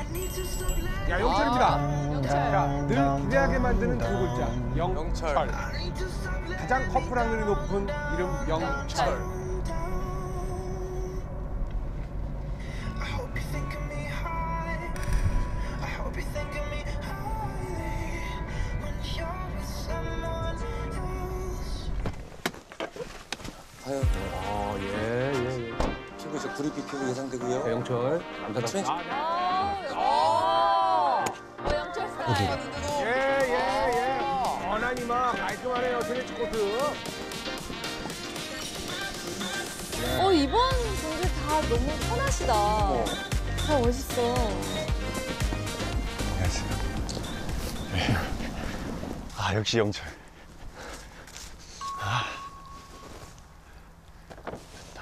야, 영철입니다. 자, 늘 기대하게 만드는 두 글자. 영철. 가장 커플 확률이 높은 이름 영철. 과연 예. 피부 이제 구릿빛 피부 예상되고요. 자, 영철. 남자답게. 영철 스타일. 예. 어나니마 깔끔하네요. 트렌치 코트. 이번 분들 다 너무 편하시다. 다 멋있어. 안녕하세요. 역시 영철. 됐다.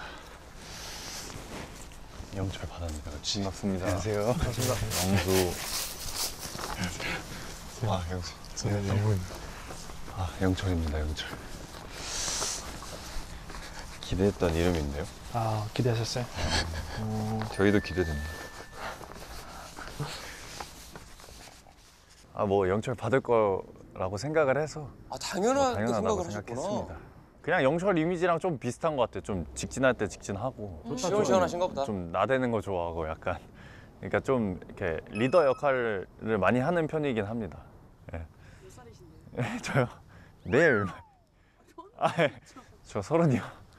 영철 받았네요. 반갑습니다. 안녕하세요. 반갑습니다. 영수. 안녕하세요. 영수. 영철입니다. 영철. 기대했던 이름인데요. 기대하셨어요? 저희도 기대됩니다. 뭐 영철 받을 거라고 생각을 해서 당연하게 당연하다고 생각을 하셨구나. 생각했습니다. 그냥 영철 이미지랑 좀 비슷한 것 같아요. 좀 직진할 때 직진하고 시원시원하신가 보다. 좀 나대는 거 좋아하고 약간 그러니까 좀 이렇게 리더 역할을 많이 하는 편이긴 합니다. 몇 살이신데요? 저요? 내일 저 30이요.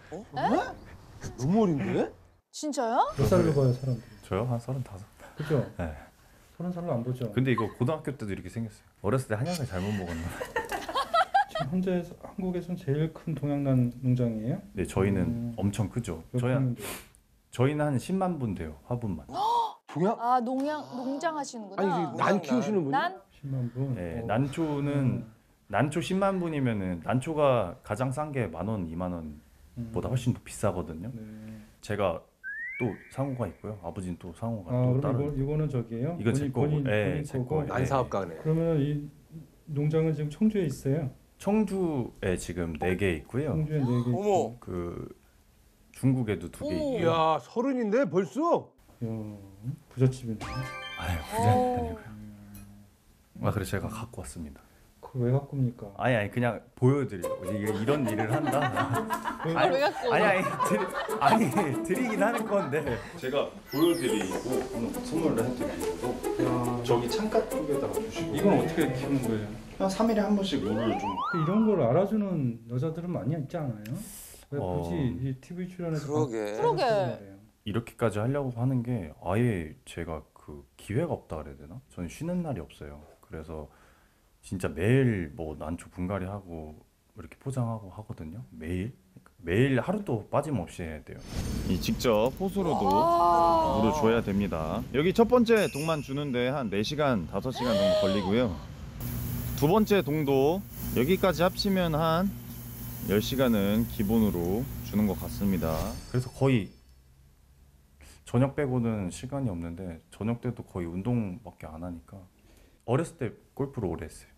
너무 어린데? 진짜요? 몇 살로 봐요, 사람들이? 저요? 한 35. 그죠? 네. 30살로 안 보죠? 근데 이거 고등학교 때도 이렇게 생겼어요. 어렸을 때 한약을 잘못 먹었나? 지금 한국에서는 제일 큰 동양난 농장이에요? 네, 저희는 엄청 크죠. 저희는 한 10만 분 돼요, 화분만. 동양? 농장 하시는구나. 아니, 난 키우시는 분이? 난? 10만 분? 네, 난초 10만 분이면은 난초가 가장 싼 게 10,000원, 20,000원보다 훨씬 더 비싸거든요. 네. 제가 또 상호가 있고요. 아버지는 또 상호가 그럼 또 따로. 이거는 저기예요? 이거 제 거고. 네, 제 거고. 거예요. 안사업가네. 그러면 이 농장은 지금 청주에 있어요? 청주에 지금 4개 있고요. 청주에 4개 있고. 어머. 그 중국에도 2개 있고요. 이야, 30인데 벌써? 부잣집이네. 아유, 부자는 아니고요. 그래서 제가 갖고 왔습니다. 그걸 왜 갖고 옵니까? 아니 그냥 보여드리려고 이런 일을 한다. 그걸 왜 갖고 드리긴 하는 건데 제가 보여드리고 선물을 해드리고 저기 창가 쪽에다가 주시고 이건 어떻게 키우는 거예요? 한 3일에 한 번씩 물을 좀. 이런 걸 알아주는 여자들은 많이 있지 않아요? 왜 굳이 이 TV 출연해서 그러게. 이렇게까지 하려고 하는 게 아예 제가 그 기회가 없다 그래야 되나? 저는 쉬는 날이 없어요. 그래서 진짜 매일 뭐 난초 분갈이 하고 이렇게 포장하고 하거든요. 매일 하루도 빠짐없이 해야 돼요. 이 직접 호수로도 물을 줘야 됩니다. 여기 첫 번째 동만 주는데 한 4시간, 5시간 정도 걸리고요. 두 번째 동도 여기까지 합치면 한 10시간은 기본으로 주는 것 같습니다. 그래서 거의 저녁 빼고는 시간이 없는데 저녁 때도 거의 운동밖에 안 하니까 어렸을 때 골프를 오래 했어요.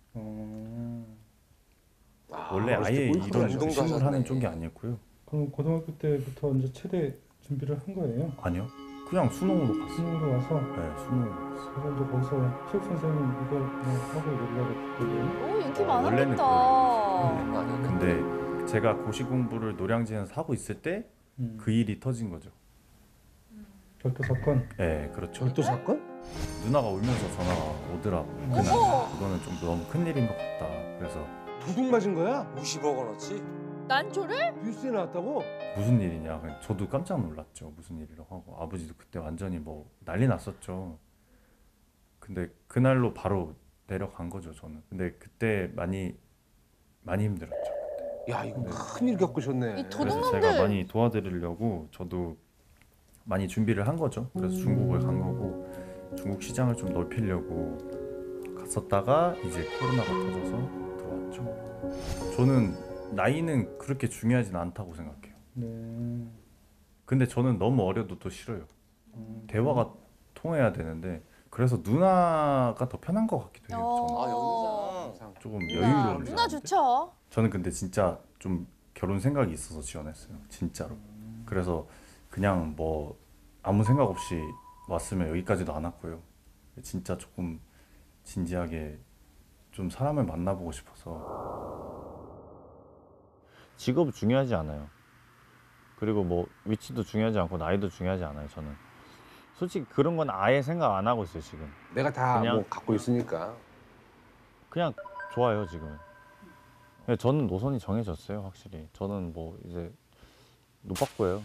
원래 아예 이런 식물 하는 쪽이 아니었고요. 그럼 고등학교 때부터 이제 체대 준비를 한 거예요? 아니요. 그냥 수능으로 갔어요. 수능으로 와서? 네, 수능으로 갔어요. 그래서 이제 거기서 체육 선생님 이거 뭐 하고 이러려고 했거든요. 인기 원래는 많았겠다. 근데 제가 고시 공부를 노량진에서 하고 있을 때 그 일이 터진 거죠. 절도 사건? 네, 그렇죠. 절도 사건? 누나가 울면서 전화가 오더라고. 그날 이거는 좀 너무 큰일인 것 같다. 그래서 도둑 맞은 거야? 50억 원어치? 난초를? 뉴스에 나왔다고? 무슨 일이냐. 그냥 저도 깜짝 놀랐죠. 무슨 일이라고 하고 아버지도 그때 완전히 뭐 난리 났었죠. 근데 그날로 바로 내려간 거죠, 저는. 근데 그때 많이 힘들었죠. 야, 이거 큰일 겪으셨네. 그래서 제가 많이 도와드리려고 저도 많이 준비를 한 거죠. 그래서 중국을 간 거고 중국 시장을 좀 넓히려고 갔었다가 이제 코로나가 터져서 들어왔죠. 저는 나이는 그렇게 중요하진 않다고 생각해요. 네. 근데 저는 너무 어려도 또 싫어요. 대화가 통해야 되는데 그래서 누나가 더 편한 것 같기도 해요. 저는. 조금 여유로운. 누나 좋죠. 저는 근데 진짜 좀 결혼 생각이 있어서 지원했어요. 진짜로. 그래서 그냥 뭐 아무 생각 없이 왔으면 여기까지도 안 왔고요. 진짜 조금 진지하게 좀 사람을 만나보고 싶어서. 직업 중요하지 않아요. 그리고 뭐 위치도 중요하지 않고 나이도 중요하지 않아요. 저는 솔직히 그런 건 아예 생각 안 하고 있어요 지금. 내가 다 그냥- 뭐 갖고 있으니까. 그냥 좋아요 지금은. 네, 저는 노선이 정해졌어요 확실히. 저는 뭐 이제 노빠꾸예요.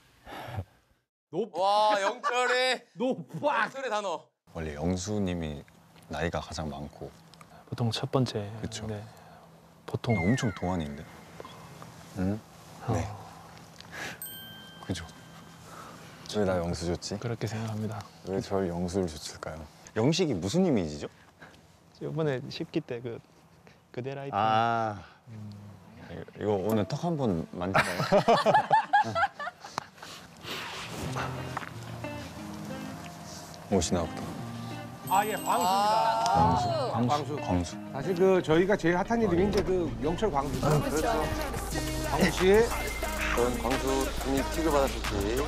와 영철의 노빠. 영철의 단어. 원래 영수님이 나이가 가장 많고 보통 첫 번째. 그쵸. 네. 보통 엄청 동안인데. 응? 네. 그죠. 왜 나 영수 줬지? 그렇게 생각합니다. 왜 절 영수를 줬을까요? 영식이 무슨 이미지죠? 이번에 10기 때 그대 라이트. 아 이거 오늘 턱 한번 만질까요? 옷이나 보다. 아예 광수입니다. 광수. 광수. 사실 그 저희가 제일 핫한 이름이 이제 그 영철 광수죠. 그렇죠. 광수 씨. 그런 광수님 픽을 받았을지.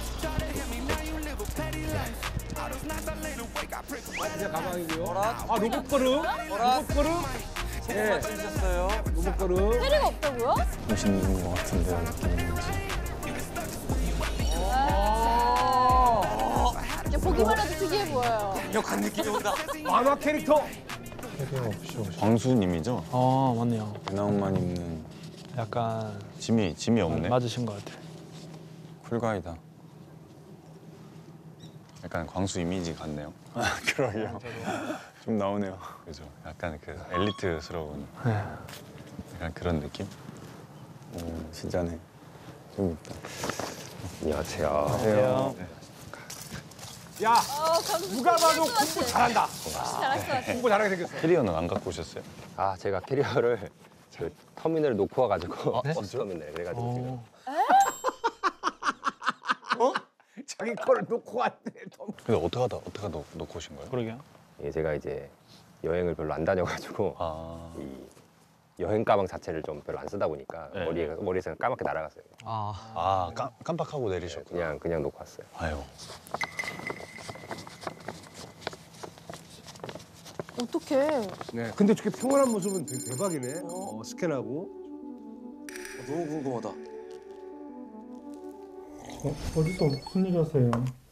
그냥 가방이고요. 보라. 아 로봇 걸음. 보라. 로봇 걸음. 새해 맞추셨어요. 로봇 걸음. 페리가 없다고요? 멋있는 것 같은데 느낌인지. 이제 보기만 해도 특이해 보여요. 역한 느낌이 온다. 만화 캐릭터. 광수님이죠? 아 맞네요. 배나움만 입는 약간 짐이 없네. 맞으신 것 같아요. 쿨가이다. 약간 광수 이미지 같네요. 아, 그러게요. 좀 나오네요. 그죠? 약간 그 엘리트스러운 네. 약간 그런 느낌? 진짜네. 좀 있다. 안녕하세요. 안녕하세요. 야 광수 누가 봐도 특이할 것 공부 같아. 잘한다. 잘할 것 같아. 공부 잘하게 생겼어. 캐리어는 안 갖고 오셨어요? 아, 제가 캐리어를 그 터미널에 놓고 와가지고 버스 터미널에 그래가지고 지금 자기 거를 놓고 왔대. 근데 어떻게 놓고 오신 거예요? 그러게요. 예, 제가 이제 여행을 별로 안 다녀가지고 아, 이 여행 가방 자체를 좀 별로 안 쓰다 보니까 네. 머리에서 까맣게 날아갔어요. 깜빡하고 내리셨구나. 그냥 놓고 왔어요. 아유, 어떡해. 네. 근데 저렇게 평온한 모습은 되게 대박이네. 스캔하고. 너무 궁금하다. 어디서 무슨 일 하세요?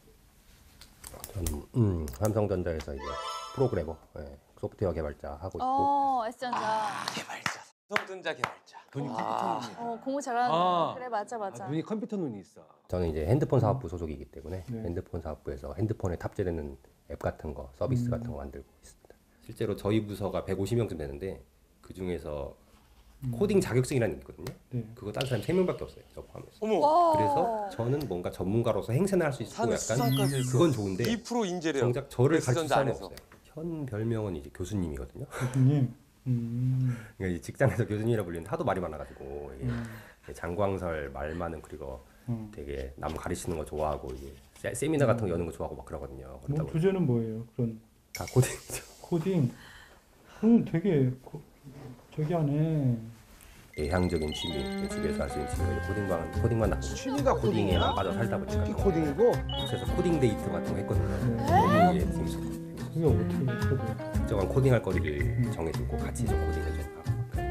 저는 삼성전자에서 이제 프로그래머, 소프트웨어 개발자 하고 있고 S전자. 개발자. 성전자 개발자. 눈이 컴퓨터 눈이. 공부 잘하는. 아. 그래 맞아 맞아. 눈이 컴퓨터 눈이 있어. 저는 이제 핸드폰 사업부 소속이기 때문에 네. 핸드폰 사업부에서 핸드폰에 탑재되는 앱 같은 거, 서비스 같은 거 만들고 있습니다. 실제로 저희 부서가 150명쯤 되는데 그 중에서 코딩 자격증이라는 게 있거든요. 네. 그거 딴 사람이 3명밖에 없어요. 저 포함해서. 어머. 와. 그래서 저는 뭔가 전문가로서 행세를 할 수 있고 산에 약간 수사까지 했어. 그건 좋은데 2% 인재래요. 정작 저를 가르칠 S전자 사람은 안에서. 없어요. 현 별명은 이제 교수님이거든요. 교수님. 그러니까 이제 직장에서 교수님이라 불리는데 하도 말이 많아가지고 이게 장광설 말 많은 그리고 되게 남 가르치는 거 좋아하고 이게 세미나 같은 거 여는 거 좋아하고 막 그러거든요. 뭐 그러다 보니 주제는 뭐예요? 그런 다 코딩이죠. 코딩. 그럼 되게 저기 안에 예향적인 취미, 집에서 할 수 있는 취미가 코딩만 나고 취미가 코딩에만 코딩이야? 빠져 살다 보니까 특히 코딩이고. 그래서 코딩 데이트 같은 거 했거든요. 네. 너무 이게 재밌었거든요. 그게 어떻게 돼요? 특정한 코딩할 거리를 정해두고 같이 좀 코딩을 좀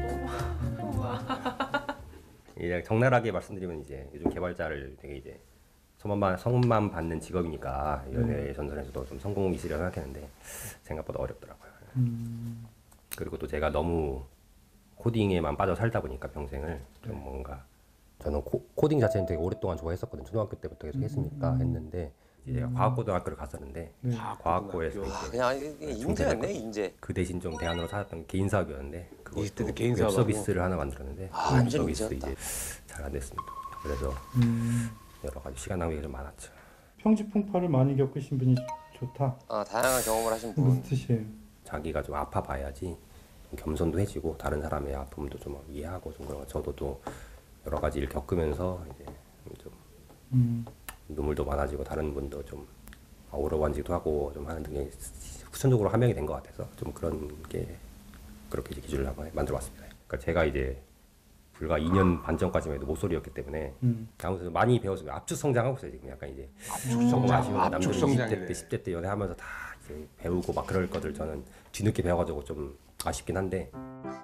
하고. 이제 적나라하게 말씀드리면 이제 요즘 개발자를 되게 이제 성만 받는 직업이니까 연애 전선에서도 좀 성공이 있으리라 생각했는데 생각보다 어렵더라고요. 그리고 또 제가 너무 코딩에만 빠져 살다 보니까 평생을 좀 뭔가 저는 코딩 자체는 되게 오랫동안 좋아했었거든요. 초등학교 때부터 계속 했으니까 했는데 이제 제가 과학고등학교를 갔었는데 네. 과학고에서 이제 그냥 인재였네 인재. 그 대신 좀 대안으로 찾았던 개인 사업이었는데 그것도 20대 때 개인 웹 사업하고. 서비스를 하나 만들었는데 아, 웹 완전 서비스 인재였다. 이제 잘 안 됐습니다. 그래서 여러 가지 시간 낭비가 좀 많았죠. 평지풍파를 많이 겪으신 분이 좋다. 아 다양한 경험을 하신 무슨 분. 뜻이에요? 자기가 좀 아파봐야지 겸손도 해지고 다른 사람의 아픔도 좀 이해하고 좀 그런 거. 저도 또 여러 가지 일 겪으면서 이제 좀 눈물도 많아지고 다른 분도 좀 어우러워지기도 하고 좀 하는 등의 후천적으로 한 명이 된 것 같아서 좀 그런 게 그렇게 이제 기준을 한번 만들어봤습니다. 그러니까 제가 이제 불과 2년 반 전까지만 해도 모쏠이었기 때문에 아무튼 많이 배웠습니다. 압축 성장하고 있어요 지금 약간 이제 조금 아쉬운 남들이 압축 성장이네. 20대 때 10대 때 연애하면서 다 이제 배우고 막 그럴 거들 저는 뒤늦게 배워가지고 좀 아쉽긴 한데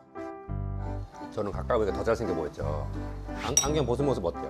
저는 가까이 보니까 더 잘생겨 보였죠. 안경 벗은 모습 어때요?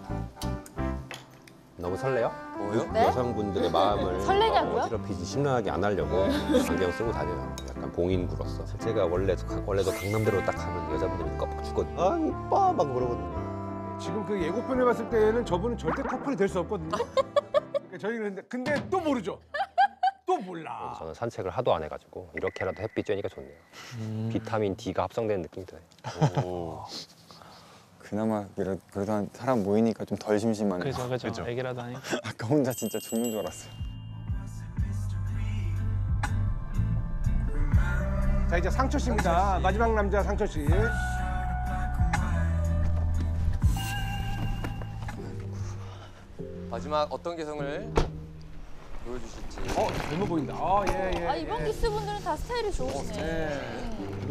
너무 설레요? 뭐요? 네? 여성분들의 마음을 설레냐고요? 어지럽히지 심란하게 안 하려고 안경 쓰고 다녀요. 약간 봉인구로서. 제가 원래도 강남대로 딱 가면 여자분들이 깜빡 죽거든요. 아 오빠 막 그러거든요. 지금 그 예고편을 봤을 때는 저분은 절대 커플이 될 수 없거든요. 그러니까 저희는 근데 또 모르죠. 또 몰라. 저는 산책을 하도 안 해가지고 이렇게라도 햇빛 쬐니까 좋네요. 비타민 D가 합성되는 느낌이 들어요. 오. 그나마 그래도 한 사람 모이니까 좀 덜 심심하네요. 그죠. 애기라도 하니까. 아까 혼자 진짜 죽는 줄 알았어요. 자 이제 상철 씨입니다. 마지막 남자 상철 씨. 마지막 어떤 개성을 보여주실지. 젊어 보인다. 예. 아 이번 기스 분들은 다 스타일이 좋으시네. 네.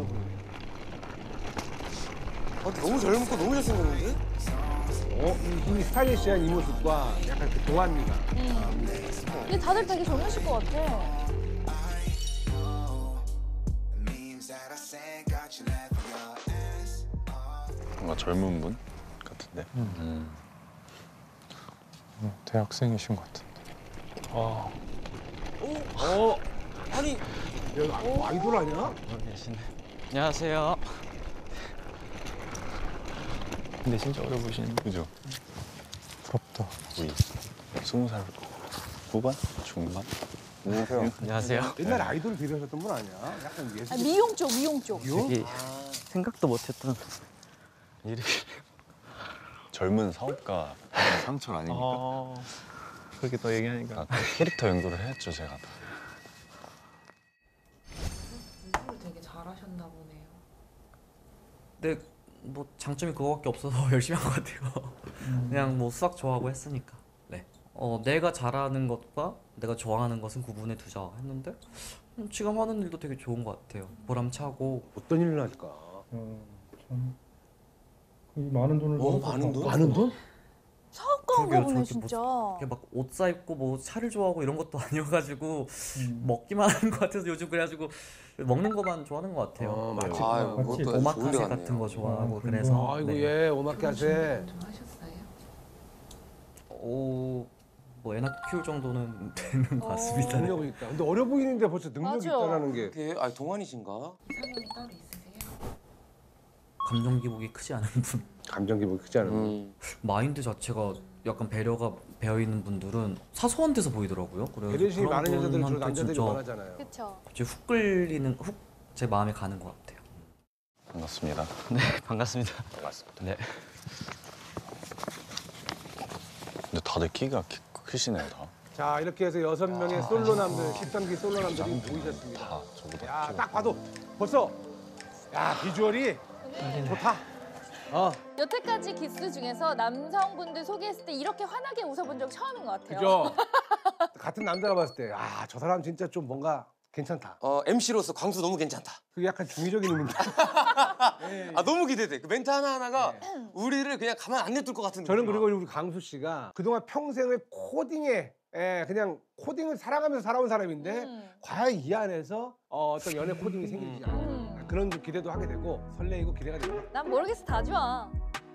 너무 젊고 너무 잘생겼는데? 이 스타일리시한 이 모습과 약간 그 동안미가. 근데 다들 되게 젊으실 것 같아. 뭔가 젊은 분 같은데. 대학생이신 것 같은데. 아니 야, 아이돌 아니야? 계시네. 안녕하세요. 근데 진짜 어려 보이시는데. 그죠? 부럽다. 우리 20살 후반? 중반? 안녕하세요. 안녕하세요. 옛날 아이돌 데뷔하셨던 분 아니야? 약간 예술. 미용 쪽, 미용 쪽. 되게 생각도 못했던 일이. 젊은 사업가 상철 아닙니까? 그렇게 또 얘기하니까. 그 캐릭터 연구를 했죠, 제가. 공부를 되게 잘하셨나 보네요. 근데 뭐 장점이 그거밖에 없어서 열심히 한 것 같아요. 그냥 뭐 수학 좋아하고 했으니까. 네. 내가 잘하는 것과 내가 좋아하는 것은 구분해 두자 했는데 지금 하는 일도 되게 좋은 것 같아요. 보람차고. 어떤 일을 하실까? 참 많은 돈을 벌어서 많은 돈? 많은 돈? 사업가인가 보네 저렇게 진짜. 막 옷 사 입고 뭐 차를 좋아하고 이런 것도 아니어가지고 먹기만 하는 것 같아서 요즘 그래가지고 먹는 것만 좋아하는 것 같아요. 맛집. 오마카세 좋은 데 같은 거 갔네요. 좋아하고 그래서. 아이고 네. 예, 오마카세. 좀 하셨어요? 뭐 애 낳고 키울 정도는 되는 것 같습니다. 네. 능력이 있다. 근데 어려 보이는데 벌써 능력이 맞아. 있다라는 게. 그게 동안이신가? 이상형이 따로 있으세요? 감정 기복이 크지 않은 분. 감정 기복이 크지 않은. 마인드 자체가 약간 배려가 배어 있는 분들은 사소한 데서 보이더라고요. 그래서 배려심이 그런 많은 여자들은 주로 분한테 남자들이 진짜 원하잖아요. 그쵸. 갑자기 훅 끌리는 훅 제 마음에 가는 것 같아요. 반갑습니다. 네, 반갑습니다. 반갑습니다. 네. 근데 다들 키가 크시네요, 다. 자 이렇게 해서 6명의 솔로남들, 13기 솔로남들이 보이셨습니다. 다 저보다 야, 키가 딱 봐도 벌써 야 비주얼이 좋다. 여태까지 기스 중에서 남성분들 소개했을 때 이렇게 환하게 웃어본 적 처음인 것 같아요. 그죠? 같은 남자가 봤을 때, 아, 저 사람 진짜 좀 뭔가 괜찮다. MC로서 광수 너무 괜찮다. 그게 약간 중의적인 의미인데. 너무 기대돼. 그 멘트 하나하나가 우리를 그냥 가만 안 냅둘 것 같은 저는 느낌. 그리고 우리 강수 씨가 그동안 평생을 코딩에 그냥 코딩을 사랑하면서 살아온 사람인데 과연 이 안에서 어떤 연애 코딩이 생길지 않을까. 그런 기대도 하게 되고 설레이고 기대가 됩니다. 난 모르겠어 다 좋아.